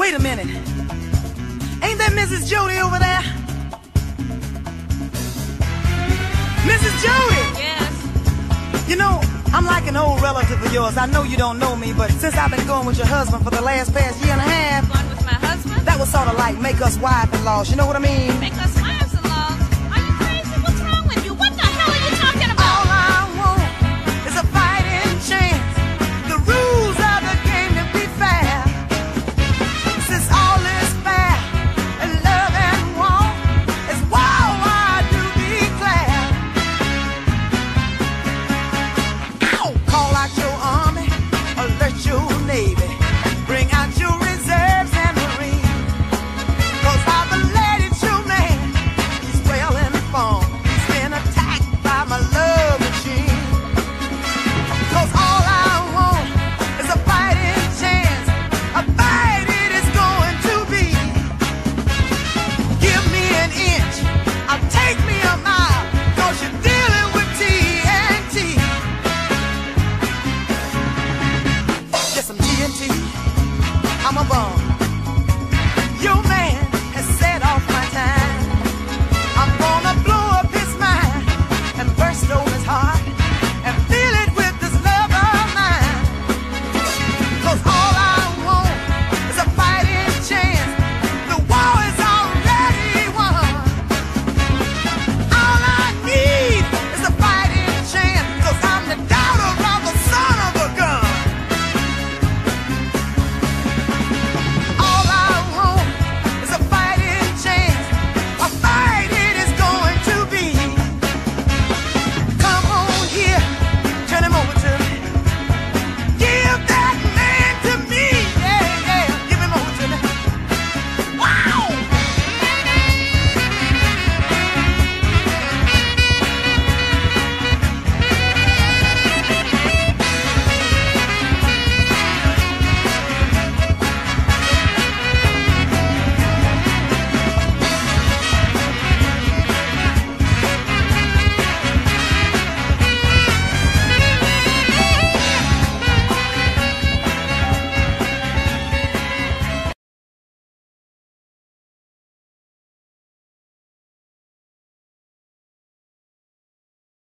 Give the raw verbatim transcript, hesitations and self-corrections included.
Wait a minute. Ain't that Missus Jody over there? Missus Jody! Yes? You know, I'm like an old relative of yours. I know you don't know me, but since I've been going with your husband for the last past year and a half, Going with my husband? that was sort of like make us wife-in-laws, you know what I mean? Make us